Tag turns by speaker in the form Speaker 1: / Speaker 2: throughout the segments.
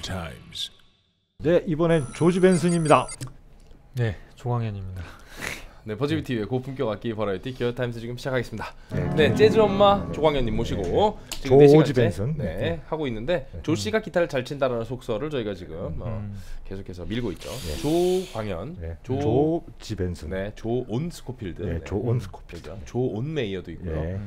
Speaker 1: times.
Speaker 2: 네, 이번엔 조지 벤슨입니다.
Speaker 3: 네, 조광현입니다.
Speaker 4: 네, 버즈비TV의 고품격 악기 버라이티 기어타임스 지금 시작하겠습니다. 네, 재즈 엄마 조광현님 모시고 지금
Speaker 2: 조지 벤슨
Speaker 4: 하고 있는데 조 씨가 기타를 잘 친다라는 속설을 저희가 지금 계속해서 밀고 있죠. 조광현,
Speaker 2: 조지 벤슨,
Speaker 4: 네, 조온 스코필드,
Speaker 2: 조온 스코필드,
Speaker 4: 조온 메이어도 있고요.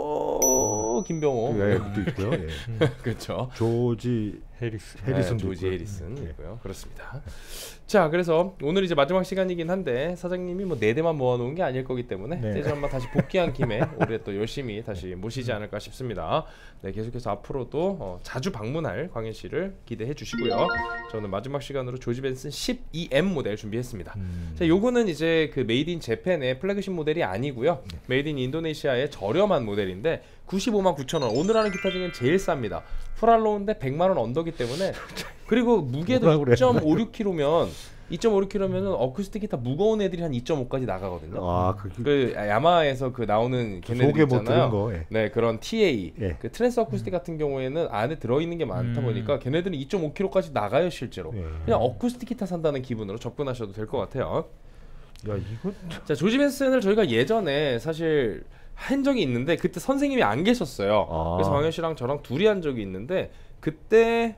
Speaker 4: 조 김병호,
Speaker 2: 도 있고요.
Speaker 4: 그렇죠.
Speaker 2: 조지 해리슨,
Speaker 4: 조지 해리슨 있고요. 그렇습니다. 자, 그래서 오늘 이제 마지막 시간이긴 한데 사장님이 뭐 4대만 모아놓은 게 아닐 거기 때문에 재즈 엄마 다시 복귀한 김에 올해 또 열심히 다시 모시지 않을까 싶습니다. 네, 계속해서 앞으로도 자주 방문할 광현 씨를 기대해 주시고요. 저는 마지막 시간으로 조지 벤슨 12M 모델 준비했습니다. 자, 요거는 이제 그 메이드 인 재팬의 플래그십 모델이 아니고요. 메이드 인 인도네시아의 저렴한 모델인데 959,000원. 오늘 하는 기타 중엔 제일 쌉니다. 프랄로우인데 100만원 언더기 때문에 그리고 무게도 2.56kg면 2.56kg면은 어쿠스틱 기타 무거운 애들이 한 2.5까지 나가거든요. 그 야마하에서 그 나오는 걔네들 있잖아요. 네, 그런 TA 그 트랜스 어쿠스틱 같은 경우에는 안에 들어있는 게 많다 보니까 걔네들은 2.5kg까지 나가요 실제로. 그냥 어쿠스틱 기타 산다는 기분으로 접근하셔도 될 것 같아요.
Speaker 2: 야, 이거
Speaker 4: 자, 조지 벤슨을 저희가 예전에 사실 한 적이 있는데 그때 선생님이 안 계셨어요. 그래서 광현 씨랑 저랑 둘이 한 적이 있는데 그때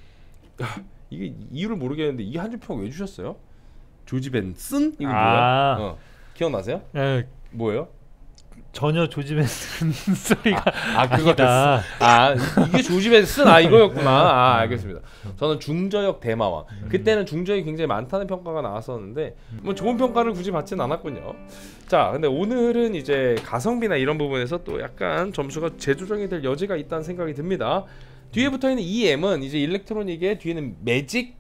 Speaker 4: 이게 이유를 모르겠는데 이 한 줄 평 왜 주셨어요? 조지 벤슨? 이거 뭐야? 기억나세요?
Speaker 3: 네.
Speaker 4: 뭐예요?
Speaker 3: 전혀 조지 벤슨 소리가
Speaker 4: 그거다. 이게 조지 벤슨 이거였구나. 알겠습니다. 저는 중저역 대마왕. 그때는 중저역이 굉장히 많다는 평가가 나왔었는데 뭐 좋은 평가를 굳이 받진 않았군요. 자, 근데 오늘은 이제 가성비나 이런 부분에서 또 약간 점수가 재조정이 될 여지가 있다는 생각이 듭니다. 뒤에 붙어있는 이 M은 이제 일렉트로닉의 뒤에는 매직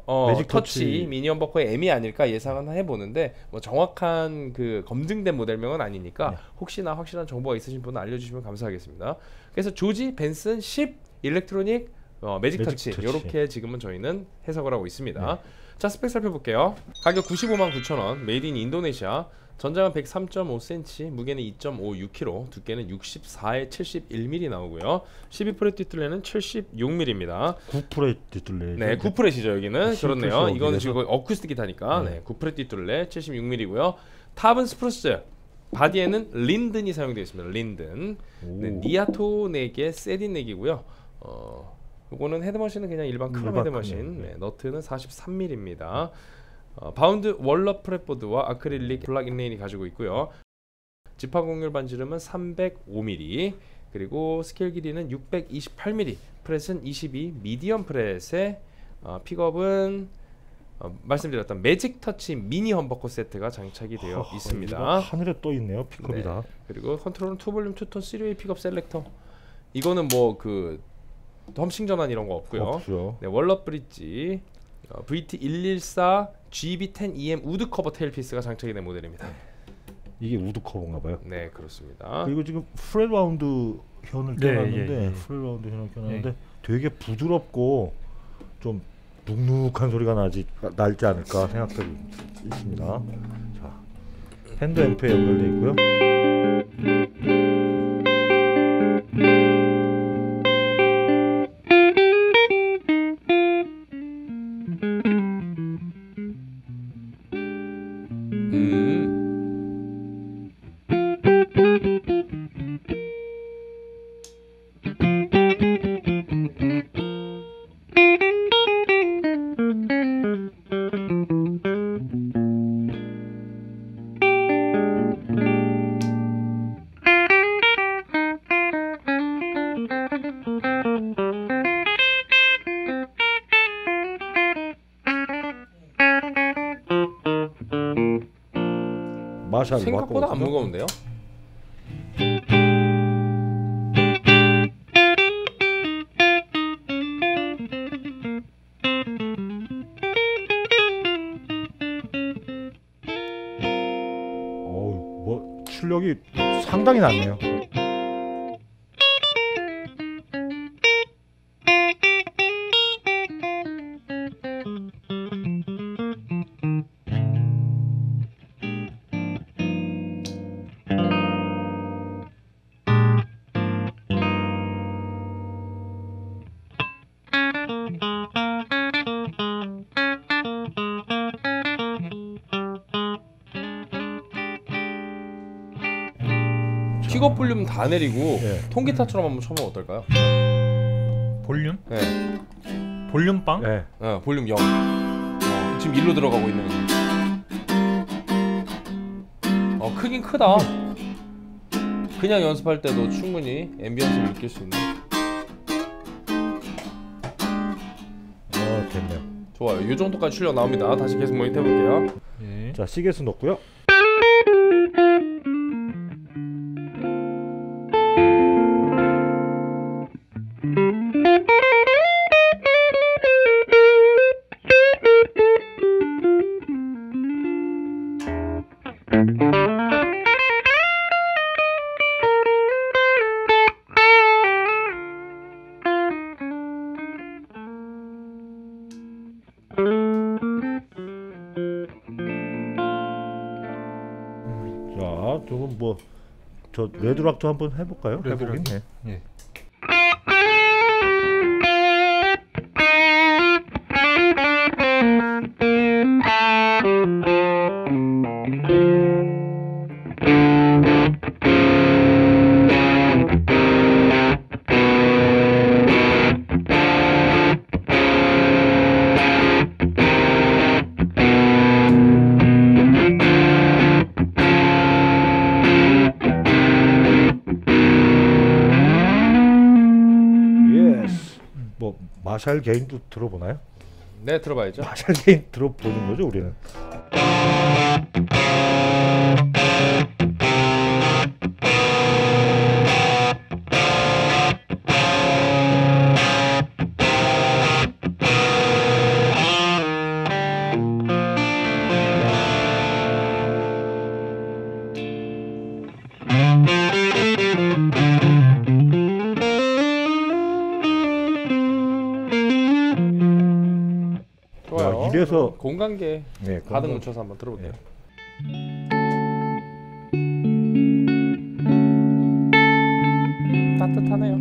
Speaker 4: 터치 미니 험버커의 M이 아닐까 예상은 해보는데 뭐 정확한 그 검증된 모델명은 아니니까 혹시나 확실한 정보가 있으신 분은 알려주시면 감사하겠습니다. 그래서 조지 벤슨 10 일렉트로닉 매직 터치 이렇게 지금은 저희는 해석을 하고 있습니다. 자, 스펙 살펴볼게요. 가격 959,000원, 메이드 인 인도네시아. 전장은 103.5cm, 무게는 2.56kg, 두께는 64에 71mm 나오고요. 12프렛 뒷둘레는 76mm입니다.
Speaker 2: 9프렛 뒷둘레.
Speaker 4: 네, 9프렛이죠 여기는. 그렇네요. 이거는 지금 어쿠스틱 기타니까. 네, 9프렛 뒷둘레 76mm고요. 탑은 스프루스. 바디에는 린든이 사용되어 있습니다. 린든. 네, 니아토 넥의 세딘 넥이고요. 요거는 헤드머신은 그냥 일반 크롬 헤드머신. 네, 너트는 43mm입니다. 바운드 월럽 프렛보드와 아크릴릭 블락 인레인이 가지고 있고요. 지파 곡률 반지름은 305mm, 그리고 스케일 길이는 628mm, 프렛은 22 미디엄 프렛에 픽업은 말씀드렸던 매직 터치 미니 험버커 세트가 장착이 되어 있습니다.
Speaker 2: 하늘에 떠 있네요. 픽업이다.
Speaker 4: 네, 그리고 컨트롤은 투볼륨 투톤 3웨이 픽업 셀렉터. 이거는 뭐 그 험싱 전환 이런 거 없고요. 네, 월럽 브릿지 VT114 GB10EM 우드 커버 테일피스가 장착이 된 모델입니다.
Speaker 2: 이게 우드 커버인가 봐요.
Speaker 4: 네, 그렇습니다.
Speaker 2: 그리고 지금 프렛 라운드 현을 껴놨는데 프렛 라운드 현을 껴놨는데 되게 부드럽고 좀 눅눅한 소리가 날지 않을까 생각되고 있습니다. 자, 핸드 앰프에 연결되어 있고요.
Speaker 4: 생각보다 안 무거운데요?
Speaker 2: 뭐 출력이 상당히 낮네요. 그렇죠.
Speaker 4: 픽업 볼륨 다 내리고
Speaker 2: 예.
Speaker 4: 통기타처럼 한번 쳐보면 어떨까요?
Speaker 3: 볼륨?
Speaker 4: 네.
Speaker 3: 볼륨빵?
Speaker 2: 네.
Speaker 4: 볼륨 0. 지금 1로 들어가고 있는 거. 크긴 크다. 그냥 연습할 때도 충분히 앰비언스를 느낄 수 있는.
Speaker 2: 됐네요.
Speaker 4: 좋아요. 이 정도까지 출력 나옵니다. 다시 계속 모니터 해볼게요.
Speaker 3: 예.
Speaker 2: 자, 시계수 넣고요. 자, 조금 저 레드락도 한번 해볼까요? 해보긴 해.
Speaker 3: 예.
Speaker 2: 마샬 게인도 들어보나요?
Speaker 4: 네, 들어봐야죠.
Speaker 2: 마샬 게인 들어보는 거죠, 우리는.
Speaker 4: 좋아요.
Speaker 2: 이래서
Speaker 4: 공간계
Speaker 2: 네,
Speaker 4: 가득 묻혀서 한번 들어볼게요. 따뜻하네요.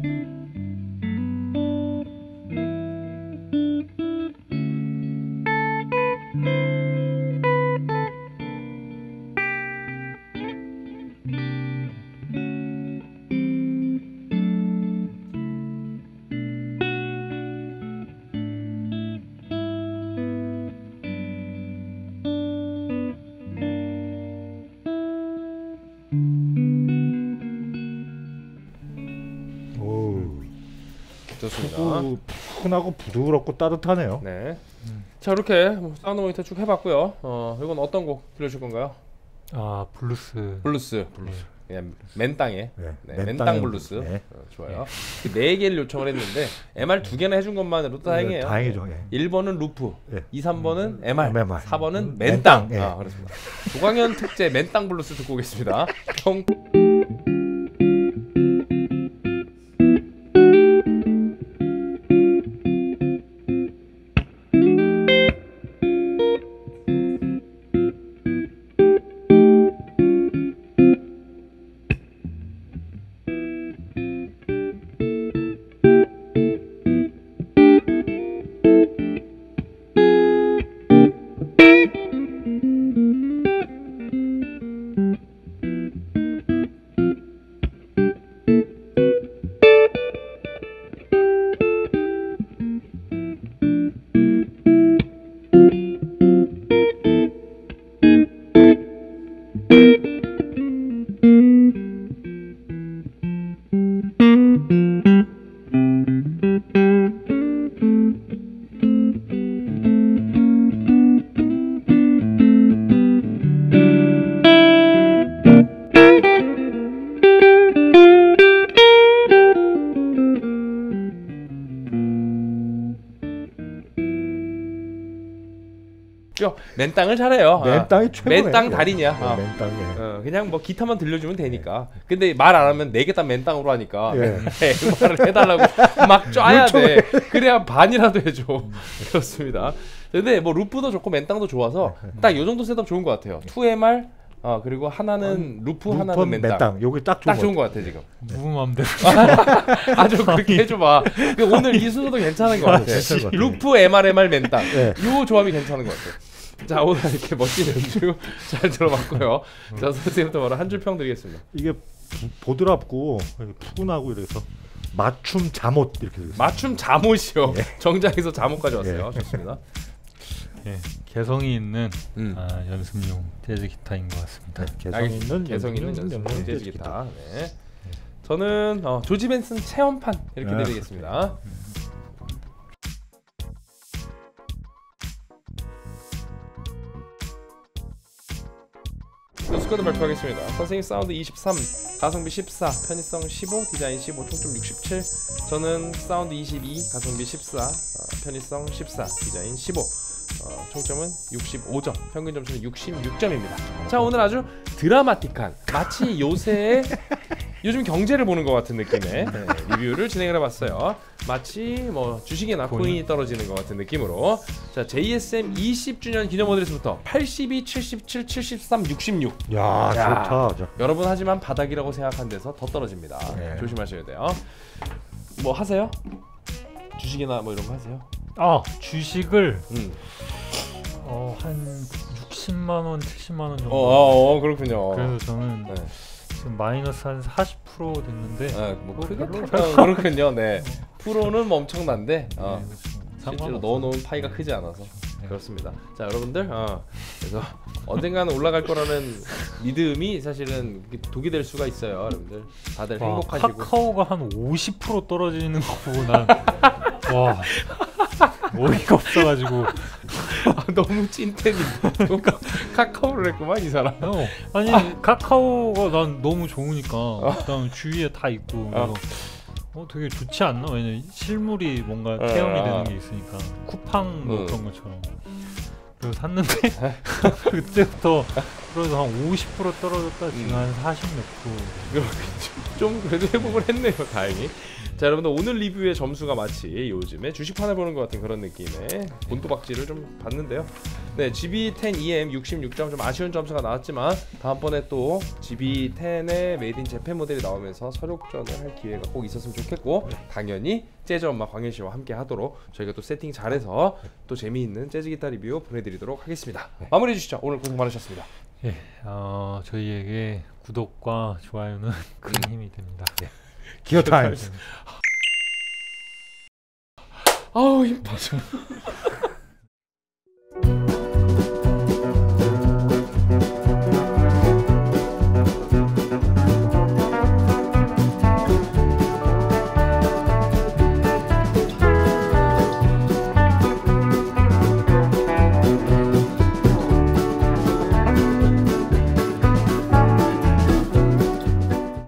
Speaker 4: 좋습니다.
Speaker 2: 푸근하고 부드럽고 따뜻하네요.
Speaker 4: 네. 자, 이렇게 사운드 모니터 쭉 해봤고요. 이건 어떤 곡 들려줄 건가요?
Speaker 3: 아, 블루스.
Speaker 4: 블루스. 그냥 맨땅에.
Speaker 2: 네,
Speaker 4: 네, 맨땅 블루스.
Speaker 2: 네.
Speaker 4: 좋아요. 4개를 요청을 했는데 MR 2개나 해준 것만으로도 다행이에요.
Speaker 2: 다행이죠.
Speaker 4: 1번은 루프,
Speaker 2: 예.
Speaker 4: 2, 3번은 MR,
Speaker 2: MR.
Speaker 4: 4번은
Speaker 2: 맨땅.
Speaker 4: 맨땅.
Speaker 2: 예.
Speaker 4: 그렇습니다. 조광현 특제 맨땅 블루스 듣고 오겠습니다. 맨땅을 잘해요.
Speaker 2: 맨땅이 최고네.
Speaker 4: 맨땅 달인이야.
Speaker 2: 맨땅이.
Speaker 4: 그냥 뭐 기타만 들려주면 되니까. 근데 말 안 하면 네 개 다 맨땅으로 하니까 말을 해달라고 막 쫙야 돼. 그래야 반이라도 해줘. 그렇습니다. 근데 뭐 루프도 좋고 맨땅도 좋아서 딱 요 정도 셋업 좋은 것 같아요. 2MR 그리고 하나는 루프 하나는 맨땅.
Speaker 2: 여기 딱
Speaker 4: 좋은 것 같아 지금.
Speaker 3: 누구 마음대로.
Speaker 4: 아주 그렇게 해줘봐. 오늘 이 순서도 괜찮은 것 같아. 루프 MR 맨땅. 요 조합이 괜찮은 것 같아. 자, 오늘 이렇게 멋진 연주 잘 들어봤고요. 자, 선생님부터 바로 한 줄 평 드리겠습니다.
Speaker 2: 이게 보드랍고 푸근하고 이래서 맞춤 잠옷 이렇게 되겠습니다.
Speaker 4: 맞춤 잠옷이요. 정장에서 잠옷까지 왔어요. 좋습니다.
Speaker 3: 개성이 있는 연습용 재즈 기타인 것 같습니다.
Speaker 4: 개성 있는 연습용 재즈 기타. 네. 저는 조지 벤슨 체험판 이렇게 드리겠습니다. 스쿼드 발표하겠습니다. 선생님 사운드 23, 가성비 14, 편의성 15, 디자인 15, 총점 67. 저는 사운드 22, 가성비 14, 편의성 14, 디자인 15. 총점은 65점, 평균 점수는 66점입니다. 자, 오늘 아주 드라마틱한, 마치 요즘 경제를 보는 것 같은 느낌의 리뷰를 진행을 해봤어요. 마치 뭐 주식이나 코인이 떨어지는 것 같은 느낌으로. 자, JSM 20주년 기념 어드레스부터 82, 77, 73, 66.
Speaker 2: 야, 좋다.
Speaker 4: 여러분, 하지만 바닥이라고 생각한 데서 더 떨어집니다. 조심하셔야 돼요. 뭐 하세요? 주식이나 뭐 이런 거 하세요?
Speaker 3: 주식을 한 60만 원, 70만 원 정도.
Speaker 4: 그렇군요.
Speaker 3: 그래서 저는 지금 마이너스 한 40% 됐는데
Speaker 4: 뭐 크게 그렇군요. 네. 프로는 뭐 엄청난데 실제로 넣어놓은 파이가 크지 않아서 그렇습니다. 자, 여러분들 그래서 언젠가는 올라갈 거라는 믿음이 사실은 독이 될 수가 있어요. 여러분들 다들 행복하시고.
Speaker 3: 카카오가 한 50% 떨어지는 거 보고 난 와, 어이가 없어가지고
Speaker 4: 너무 찐텐인데 카카오를 했구만 이 사람.
Speaker 3: 아니 카카오가 난 너무 좋으니까 그다음 주위에 다 있고 그래서 되게 좋지 않나? 왜냐면 실물이 뭔가 체험이 되는 게 있으니까 쿠팡 뭐 그런 것처럼. 그래서 샀는데 그때부터 그래서 한 50% 떨어졌다 지금 한 40몇 프로.
Speaker 4: 좀 그래도 회복을 했네요. 다행히. 자, 여러분들 오늘 리뷰의 점수가 마치 요즘에 주식판을 보는 것 같은 그런 느낌의 본토박지를 좀 봤는데요. 네, GB10EM 66점 좀 아쉬운 점수가 나왔지만 다음번에 또 GB10의 메이드 인 재팬 모델이 나오면서 서력전을 할 기회가 꼭 있었으면 좋겠고, 당연히 재즈 엄마 광현 씨와 함께 하도록 저희가 또 세팅 잘해서 또 재미있는 재즈 기타 리뷰 보내드리도록 하겠습니다. 마무리해 주시죠. 오늘 고생 많으셨습니다.
Speaker 3: 저희에게 구독과 좋아요는 큰 힘이 됩니다.
Speaker 2: 기어 타임스.
Speaker 4: 아우, 힘 빠져.